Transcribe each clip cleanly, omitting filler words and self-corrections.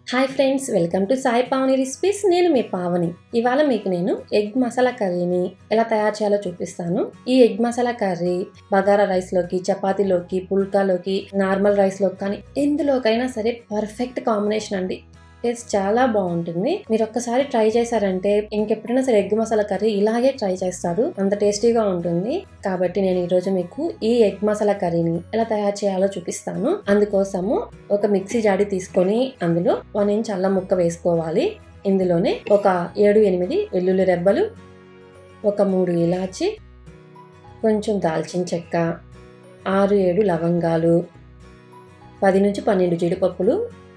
Hi friends, welcome to Sai Pavani recipes. నేను మీ పావని. ఇవాళ మీకు నేను ఎగ్ మసాలా కర్రీని ఎలా తయారు చేయాలో చూపిస్తాను. ఈ egg masala curry bagara rice లోకి, చపాతీలోకి, పుల్కాలోకి, నార్మల్ రైస్ లోకి కానీ ఎందులోకైనా సరే పర్ఫెక్ట్ కాంబినేషన్ అండి. టేస్ట్ చాలా బాగుంటుంది. మీరు ఒక్కసారి ట్రై చేశారంటే ఇంకెప్పుడైనా సరే ఎగ్ మసాలా కర్రీ ఇలాగే ట్రై చేస్తారు. అంత టేస్టీగా ఉంటుంది. కాబట్టి నేను ఈరోజు మీకు ఈ ఎగ్ మసాలా కర్రీని ఎలా తయారు చేయాలో చూపిస్తాను. అందుకోసము ఒక మిక్సీ జాడి తీసుకొని అందులో 1 ఇంచ్ అల్లం ముక్క వేసుకోవాలి. ఇందులోనే ఒక 7-8 వెల్లుల్లి రెబ్బలు, ఒక 3 ఇలాచి, కొంచెం దాల్చిన చెక్క, 6-7 లవంగాలు, 10-12 జీడిపప్పులు,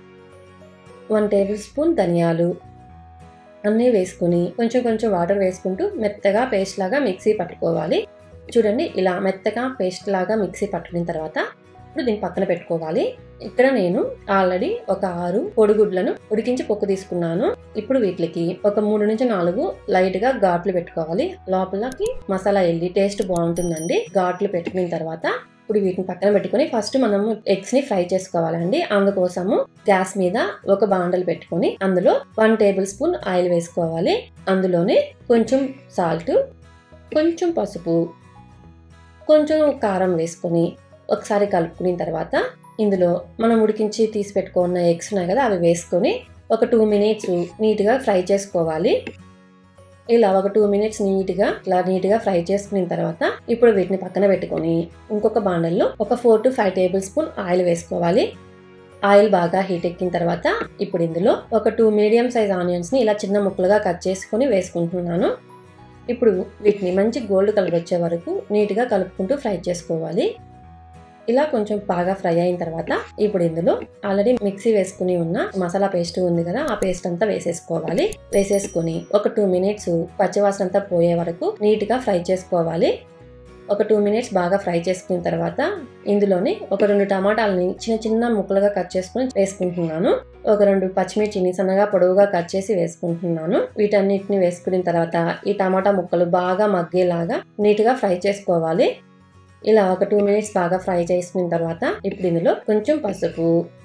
1 టేబుల్ స్పూన్ ధనియాలు అన్నీ వేసుకుని కొంచెం వాటర్ వేసుకుంటూ మెత్తగా పేస్ట్ లాగా మిక్సీ పట్టుకోవాలి. చూడండి, ఇలా మెత్తగా పేస్ట్ లాగా మిక్సీ పట్టుకున్న తర్వాత ఇప్పుడు దీన్ని పక్కన పెట్టుకోవాలి. ఇక్కడ నేను ఆల్రెడీ ఒక 6 కోడిగుడ్లను ఉడికించి పొక్కు తీసుకున్నాను. ఇప్పుడు వీటికి ఒక 3-4 లైట్ గా ఘాట్లు పెట్టుకోవాలి. లోపలకి మసాలా వెళ్ళి టేస్ట్ బాగుంటుందండి. ఘాట్లు పెట్టుకున్న తర్వాత ఇప్పుడు వీటిని పక్కన పెట్టుకుని ఫస్ట్ మనము ఎగ్స్ ని ఫ్రై చేసుకోవాలండి. అందుకోసము గ్యాస్ మీద ఒక బాండలు పెట్టుకొని అందులో 1 టేబుల్ స్పూన్ ఆయిల్ వేసుకోవాలి. అందులోనే కొంచెం సాల్ట్, కొంచెం పసుపు, కొంచెం కారం వేసుకొని ఒకసారి కలుపుకున్న తర్వాత ఇందులో మనం ఉడికించి తీసి పెట్టుకున్న ఎగ్స్ ఉన్నాయి కదా, అవి వేసుకొని ఒక 2 మినిట్స్ నీట్గా ఫ్రై చేసుకోవాలి. ఇలా ఒక 2 మినిట్స్ నీట్గా ఫ్రై చేసుకున్న తర్వాత ఇప్పుడు వీటిని పక్కన పెట్టుకొని ఇంకొక బాండల్లో ఒక 4-5 టేబుల్ స్పూన్ ఆయిల్ వేసుకోవాలి. ఆయిల్ బాగా హీట్ ఎక్కిన తర్వాత ఇప్పుడు ఇందులో ఒక 2 మీడియం సైజ్ ఆనియన్స్ ని ఇలా చిన్న ముక్కలుగా కట్ చేసుకుని వేసుకుంటున్నాను. ఇప్పుడు వీటిని మంచి గోల్డ్ కలర్ వచ్చే వరకు నీట్గా కలుపుకుంటూ ఫ్రై చేసుకోవాలి. ఇలా కొంచెం బాగా ఫ్రై అయిన తర్వాత ఇప్పుడు ఇందులో ఆల్రెడీ మిక్సీ వేసుకుని ఉన్న మసాలా పేస్ట్ ఉంది కదా, ఆ పేస్ట్ అంతా వేసేసుకోవాలి. వేసేసుకుని ఒక 2 మినిట్స్ పచ్చివాసన అంతా పోయే వరకు నీట్గా ఫ్రై చేసుకోవాలి. ఒక 2 మినిట్స్ బాగా ఫ్రై చేసుకున్న తర్వాత ఇందులోని ఒక 2 టమాటాలని చిన్న ముక్కలుగా కట్ చేసుకుని వేసుకుంటున్నాను. ఒక 2 పచ్చిమిర్చిని సన్నగా పొడవుగా కట్ చేసి వేసుకుంటున్నాను. వీటన్నిటిని వేసుకున్న తర్వాత ఈ టమాటా ముక్కలు బాగా మగ్గేలాగా నీట్గా ఫ్రై చేసుకోవాలి. ఇలా ఒక 2 మినిట్స్ బాగా ఫ్రై చేసుకున్న తర్వాత ఇప్పుడు ఇందులో కొంచెం పసుపు,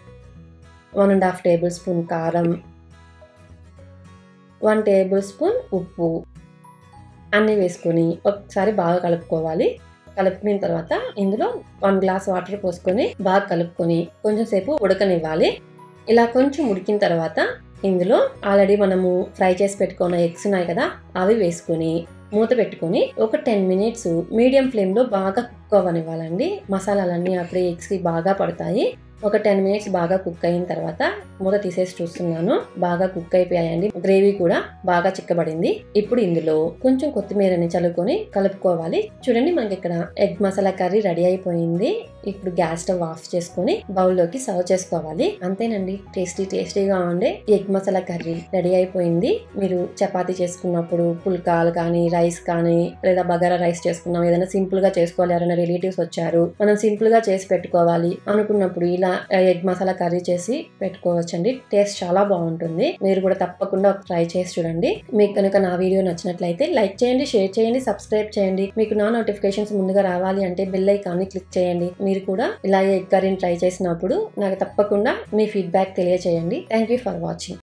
1.5 టేబుల్ స్పూన్ కారం, 1 టేబుల్ స్పూన్ ఉప్పు అన్నీ వేసుకొని ఒకసారి బాగా కలుపుకోవాలి. కలుపుకున్న తర్వాత ఇందులో 1 గ్లాస్ వాటర్ పోసుకొని బాగా కలుపుకొని కొంచెం సేపు ఉడకనివ్వాలి. ఇలా కొంచెం ఉడికిన తర్వాత ఇందులో ఆల్రెడీ మనము ఫ్రై చేసి పెట్టుకున్న ఎగ్స్ ఉన్నాయి కదా, అవి వేసుకొని మూత పెట్టుకొని ఒక 10 మినిట్స్ మీడియం ఫ్లేమ్ లో బాగా కుక్ అవ్వనివ్వాలండి. మసాలాలన్నీ అప్పుడే ఎగ్స్ కి బాగా పడతాయి. ఒక 10 మినిట్స్ బాగా కుక్ అయిన తర్వాత మూత తీసేసి చూస్తున్నాను. బాగా కుక్ అయిపోయాయండి. గ్రేవీ కూడా బాగా చిక్కబడింది. ఇప్పుడు ఇందులో కొంచెం కొత్తిమీరని చల్లుకొని కలుపుకోవాలి. చూడండి, మనకి ఇక్కడ ఎగ్ మసాలా కర్రీ రెడీ అయిపోయింది. ఇప్పుడు గ్యాస్ స్టవ్ ఆఫ్ చేసుకొని బౌల్లోకి సర్వ్ చేసుకోవాలి. అంతేనండి, టేస్టీగా ఉండే ఎగ్ మసాలా కర్రీ రెడీ అయిపోయింది. మీరు చపాతీ చేసుకున్నప్పుడు, పుల్కాలు కానీ, రైస్ కానీ, లేదా బగారా రైస్ చేసుకున్నాం, ఏదైనా సింపుల్ గా చేసుకోవాలి, ఎవరైనా రిలేటివ్స్ వచ్చారు, మనం సింపుల్ గా చేసి పెట్టుకోవాలి అనుకున్నప్పుడు ఇలా ఎగ్ మసాలా కర్రీ చేసి పెట్టుకోవచ్చండి. టేస్ట్ చాలా బాగుంటుంది. మీరు కూడా తప్పకుండా ట్రై చేసి చూడండి. మీకు కనుక నా వీడియో నచ్చినట్లయితే లైక్ చేయండి, షేర్ చేయండి, సబ్స్క్రైబ్ చేయండి. మీకు నా నోటిఫికేషన్స్ ముందుగా రావాలి అంటే బెల్ ఐకాన్ ని క్లిక్ చేయండి. మీరు కూడా ఇలాగే ఎగ్ కర్రీని ట్రై చేసినప్పుడు నాకు తప్పకుండా మీ ఫీడ్బ్యాక్ తెలియచేయండి. Thank you for watching.